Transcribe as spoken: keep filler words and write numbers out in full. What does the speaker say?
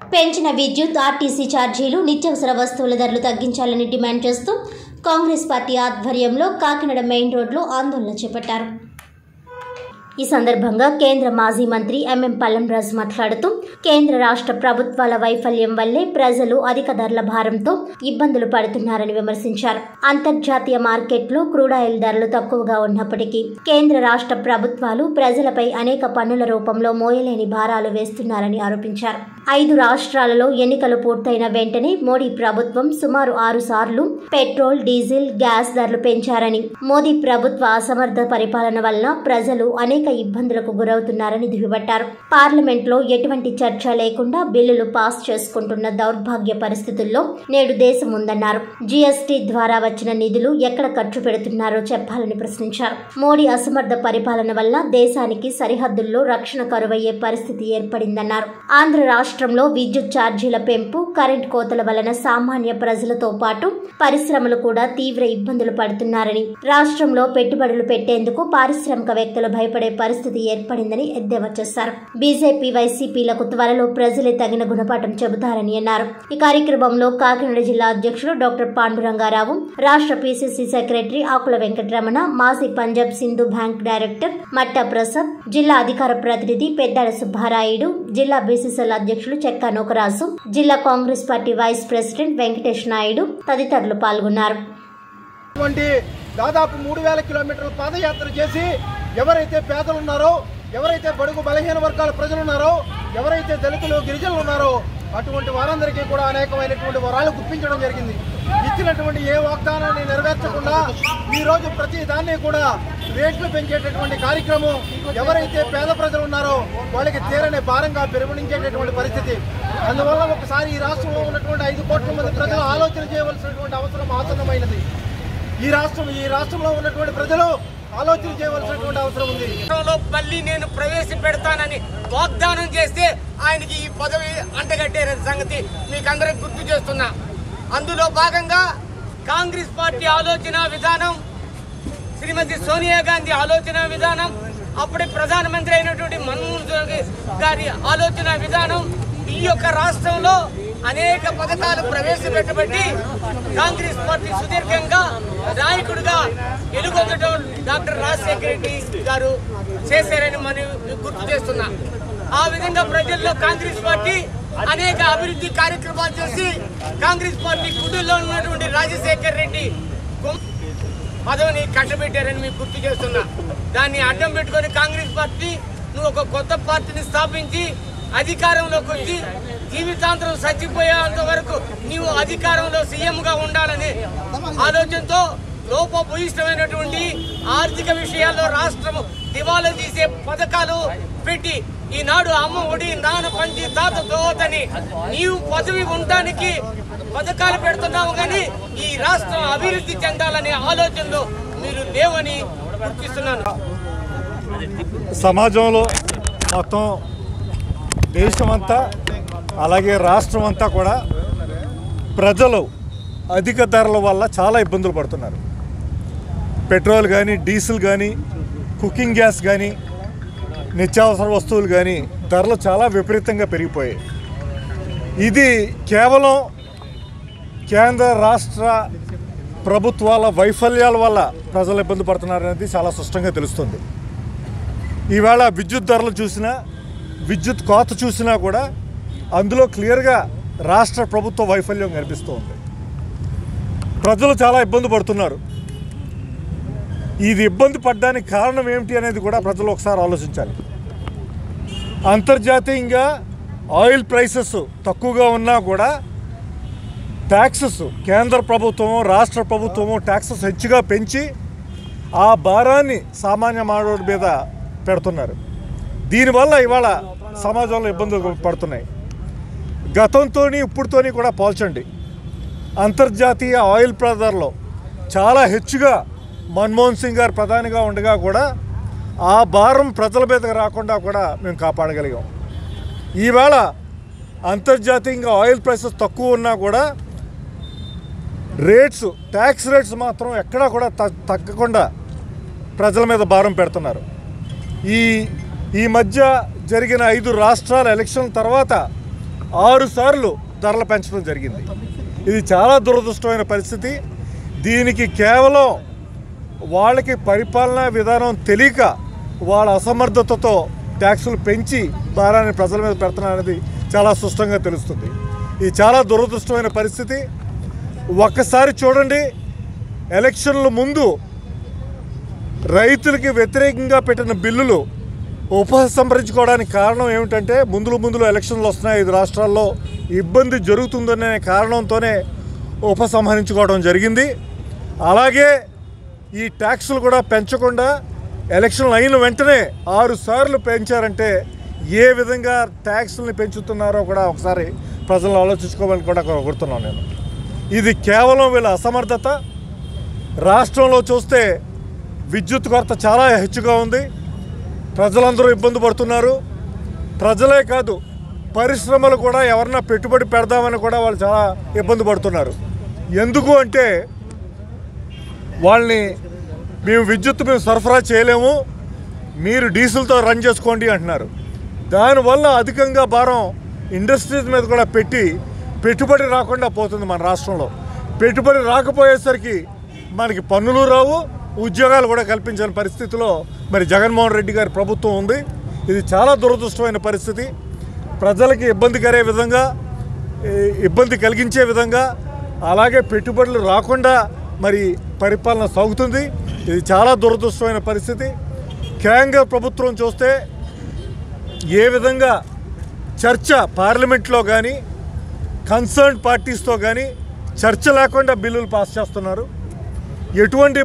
పెంచిన విద్యుత్, ఆర్టీసీ ఛార్జీలు, నిత్యావసర వస్తువుల ధరలు తగ్గించాలని డిమాండ్ చేస్తూ కాంగ్రెస్ పార్టీ ఆధ్వర్యంలో కాకినాడ మెయిన్ రోడ్లో ఆందోళన చేపట్టారు. ఈ సందర్భంగా కేంద్ర మాజీ మంత్రి ఎంఎం పల్లంరాజు మాట్లాడుతూ కేంద్ర రాష్ట్ర ప్రభుత్వాల వైఫల్యం వల్లే ప్రజలు అధిక ధరల భారంతో ఇబ్బందులు పడుతున్నారని విమర్శించారు. అంతర్జాతీయ మార్కెట్లో క్రూడాయిల్ ధరలు తక్కువగా ఉన్నప్పటికీ కేంద్ర రాష్ట్ర ప్రభుత్వాలు ప్రజలపై అనేక పన్నుల రూపంలో మోయలేని భారాలు వేస్తున్నారని ఆరోపించారు. ఐదు రాష్ట్రాలలో ఎన్నికలు పూర్తయిన వెంటనే మోడీ ప్రభుత్వం సుమారు ఆరు సార్లు పెట్రోల్, డీజిల్, గ్యాస్ ధరలు పెంచారని, మోదీ ప్రభుత్వ అసమర్థ పరిపాలన వల్ల ప్రజలు అనేక ఇబ్బందులకు గురవుతున్నారని దుయ్యబట్టారు. పార్లమెంట్ లో ఎటువంటి చర్చ లేకుండా బిల్లులు పాస్ చేసుకుంటున్న దౌర్భాగ్య పరిస్థితుల్లో నేడు దేశం ఉందన్నారు. జీఎస్టీ ద్వారా వచ్చిన నిధులు ఎక్కడ ఖర్చు పెడుతున్నారో చెప్పాలని ప్రశ్నించారు. మోడీ అసమర్థ పరిపాలన వల్ల దేశానికి సరిహద్దుల్లో రక్షణ కరువయ్యే పరిస్థితి ఏర్పడిందన్నారు. ఆంధ్ర రాష్ట్రంలో విద్యుత్ ఛార్జీల పెంపు, కరెంట్ కోతల వలన సామాన్య ప్రజలతో పాటు పరిశ్రమలు కూడా తీవ్ర ఇబ్బందులు పడుతున్నారని, రాష్ట్రంలో పెట్టుబడులు పెట్టేందుకు పారిశ్రామికవేత్తలు భయపడే పరిస్థితి ఏర్పడిందని ఎద్దేవా చేశారు. బీజేపీ, వైసీపీలకు త్వరలో ప్రజలే తగిన గుణపాఠం చెబుతారని అన్నారు. ఈ కార్యక్రమంలో కాకినాడ జిల్లా అధ్యక్షుడు డాక్టర్ పాండురంగారావు, రాష్ట్ర పీసీసీ సెక్రటరీ ఆకుల వెంకటరమణ, మాజీ పంజాబ్ సింధు బ్యాంక్ డైరెక్టర్ మట్టా ప్రసాద్, జిల్లా అధికార ప్రతినిధి పెద్దాడ సుబ్బారాయుడు, జిల్లా బీసీసీఎల్ అధ్యక్షులు చెక్కా నూకరాజు, జిల్లా Congress party vice president Venkatesh Naidu తదితరులు పాల్గొన్నారు. దాదాపు మూడు వేల కిలోమీటర్ల పాదయాత్ర చేసి ఎవరైతే పేదలు ఉన్నారో, ఎవరైతే బడుగు బలహీన వర్గాల ప్రజలు ఉన్నారో, ఎవరైతే దళితులు, గిరిజనులు ఉన్నారో అటువంటి వారందరికీ కూడా అనేకమైనటువంటి వరాలు గుప్పించడం జరిగింది. ఇచ్చినటువంటి ఏ వాగ్దానాన్ని నెరవేర్చకుండా ఈ రోజు ప్రతి దాన్ని కూడా రేట్లు పెంచేటటువంటి కార్యక్రమం ఎవరైతే పేద ప్రజలు ఉన్నారో వాళ్ళకి తీరని భారంగా పెరుగునించేటటువంటి పరిస్థితి. అందువల్ల ఒకసారి ఈ రాష్ట్రంలో ఉన్నటువంటి ఐదు కోట్ల మంది ప్రజలు ఆలోచన చేయవలసినటువంటి అవసరం ఆసన్నమైనది. ఈ రాష్ట్రం ఈ రాష్ట్రంలో ఉన్నటువంటి ప్రజలు ఆలోచన చేయవలసినటువంటి అవసరం ఉంది. మళ్ళీ నేను ప్రవేశపెడతానని వాగ్దానం చేస్తే ఆయనకి ఈ పదవి అంటగట్టే సంగతి మీకు అందరికి గుర్తు చేస్తున్నా. అందులో భాగంగా కాంగ్రెస్ పార్టీ ఆలోచన విధానం, శ్రీమతి సోనియా గాంధీ ఆలోచన విధానం, అప్పుడే ప్రధానమంత్రి అయినటువంటి మన్మోహన్ సింగ్ గారి ఆలోచన విధానం, ఈ యొక్క రాష్ట్రంలో అనేక పథకాలు ప్రవేశపెట్టబట్టి కాంగ్రెస్ పార్టీ సుదీర్ఘంగా నాయకుడిగా ఎలుగొందడం డాక్టర్ రాజశేఖర రెడ్డి గారు చేశారని మనం గుర్తు చేస్తున్నా. ఆ విధంగా ప్రజల్లో కాంగ్రెస్ పార్టీ అనేక అభివృద్ధి కార్యక్రమాలు చేసి కాంగ్రెస్ పార్టీ కుటుంబంలో ఉన్నటువంటి రాజశేఖర రెడ్డి పదవిని కట్టబెట్టారని మీకు గుర్తు చేస్తున్నా. దాన్ని అడ్డం పెట్టుకొని కాంగ్రెస్ పార్టీ నువ్వు ఒక కొత్త పార్టీని స్థాపించి అధికారంలోకి వచ్చి జీవితాంతరం చచ్చిపోయేంత వరకు నీవు అధికారంలో సీఎంగా ఉండాలనే ఆలోచనతో లోపభూయిష్టమైనటువంటి ఆర్థిక విషయాల్లో రాష్ట్రం దివాలా తీసే పథకాలు పెట్టి ఈనాడు అమ్మ ఒడి, నాన్న పంచి, తాత తోతని నీవు పదవి ఉండడానికి పథకాలు పెడుతున్నావు, కానీ ఈ రాష్ట్రం అభివృద్ధి చెందాలనే ఆలోచనలో మీరు లేవని గుర్తిస్తున్నాను. సమాజంలో మొత్తం దేశమంతా అలాగే రాష్ట్రం అంతా కూడా ప్రజలు అధిక ధరల వల్ల చాలా ఇబ్బందులు పడుతున్నారు. పెట్రోల్ కానీ, డీజిల్ కానీ, కుకింగ్ గ్యాస్ కానీ, నిత్యావసర వస్తువులు కానీ ధరలు చాలా విపరీతంగా పెరిగిపోయాయి. ఇది కేవలం కేంద్ర రాష్ట్ర ప్రభుత్వాల వైఫల్యాల వల్ల ప్రజలు ఇబ్బంది పడుతున్నారనేది చాలా స్పష్టంగా తెలుస్తుంది. ఈవేళ విద్యుత్ ధరలు చూసినా, విద్యుత్ కోత చూసినా కూడా అందులో క్లియర్గా రాష్ట్ర ప్రభుత్వ వైఫల్యం కనిపిస్తూ ఉంది. ప్రజలు చాలా ఇబ్బంది పడుతున్నారు. ఇది ఇబ్బంది పడడానికి కారణం ఏమిటి అనేది కూడా ప్రజలు ఒకసారి ఆలోచించాలి. అంతర్జాతీయంగా ఆయిల్ ప్రైసెస్ తక్కువగా ఉన్నా కూడా ట్యాక్సెస్ కేంద్ర ప్రభుత్వము, రాష్ట్ర ప్రభుత్వము ట్యాక్సెస్ హెచ్చుగా పెంచి ఆ భారాన్ని సామాన్య మానవుడి మీద పెడుతున్నారు. దీనివల్ల ఇవాళ సమాజంలో ఇబ్బందులు పడుతున్నాయి. గతంతో ఇప్పుడుతోని కూడా పోల్చండి. అంతర్జాతీయ ఆయిల్ ధరలో చాలా హెచ్చుగా మన్మోహన్ సింగ్ గారు ప్రధానిగా ఉండగా కూడా ఆ భారం ప్రజల మీదకి రాకుండా కూడా మేము కాపాడగలిగాం. ఈవేళ అంతర్జాతీయంగా ఆయిల్ ప్రైసెస్ తక్కువ ఉన్నా కూడా రేట్స్, ట్యాక్స్ రేట్స్ మాత్రం ఎక్కడా కూడా తగ్గకుండా ప్రజల మీద భారం పెడుతున్నారు. ఈ ఈ మధ్య జరిగిన ఐదు రాష్ట్రాల ఎలక్షన్ తర్వాత ఆరు సార్లు ధరలు పెంచడం జరిగింది. ఇది చాలా దురదృష్టమైన పరిస్థితి. దీనికి కేవలం వాళ్ళకి పరిపాలనా విధానం తెలియక వాళ్ళ అసమర్థతతో ట్యాక్సులు పెంచి భారాన్ని ప్రజల మీద పెడుతున్నారనేది చాలా స్పష్టంగా తెలుస్తుంది. ఇది చాలా దురదృష్టమైన పరిస్థితి. ఒక్కసారి చూడండి, ఎలక్షన్ల ముందు రైతులకి వ్యతిరేకంగా పెట్టిన బిల్లులు ఉపసంహరించుకోవడానికి కారణం ఏమిటంటే ముందులు ముందులు ఎలక్షన్లు వస్తున్నాయి, ఐదు రాష్ట్రాల్లో ఇబ్బంది జరుగుతుందనే కారణంతోనే ఉపసంహరించుకోవడం జరిగింది. అలాగే ఈ ట్యాక్సులు కూడా పెంచకుండా ఎలక్షన్లు అయిన వెంటనే ఆరు సార్లు పెంచారంటే ఏ విధంగా ట్యాక్సుల్ని పెంచుతున్నారో కూడా ఒకసారి ప్రజలను ఆలోచించుకోవాలని కూడా కోరుతున్నాను నేను. ఇది కేవలం వీళ్ళ అసమర్థత. రాష్ట్రంలో చూస్తే విద్యుత్ కొరత చాలా హెచ్చుగా ఉంది. ప్రజలందరూ ఇబ్బంది పడుతున్నారు. ప్రజలే కాదు, పరిశ్రమలు కూడా ఎవరన్నా పెట్టుబడి పెడదామని కూడా వాళ్ళు చాలా ఇబ్బంది పడుతున్నారు. ఎందుకు అంటే వాళ్ళని మేము విద్యుత్ మేము సరఫరా చేయలేము, మీరు డీజిల్తో రన్ చేసుకోండి అంటున్నారు. దానివల్ల అధికంగా భారం ఇండస్ట్రీస్ మీద కూడా పెట్టి పెట్టుబడి రాకుండా పోతుంది మన రాష్ట్రంలో. పెట్టుబడి రాకపోయేసరికి మనకి పన్నులు రావు, ఉద్యోగాలు కూడా కల్పించని పరిస్థితిలో మరి జగన్మోహన్ రెడ్డి గారి ప్రభుత్వం ఉంది. ఇది చాలా దురదృష్టమైన పరిస్థితి. ప్రజలకి ఇబ్బంది కలిగే విధంగా ఇబ్బంది కలిగించే విధంగా అలాగే పెట్టుబడులు రాకుండా మరి పరిపాలన సాగుతుంది. ఇది చాలా దురదృష్టమైన పరిస్థితి. కేంద్ర ప్రభుత్వం చూస్తే ఏ విధంగా చర్చ పార్లమెంట్లో కానీ కన్సర్న్ పార్టీస్తో కానీ చర్చ లేకుండా బిల్లులు పాస్ చేస్తున్నారు. ఎటువంటి